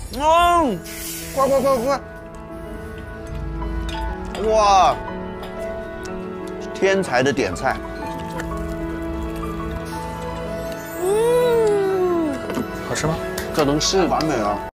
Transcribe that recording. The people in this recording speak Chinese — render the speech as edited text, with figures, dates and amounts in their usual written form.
嗯，快快快快！哇，天才的点菜。 好吃吗？ 这能吃完美啊！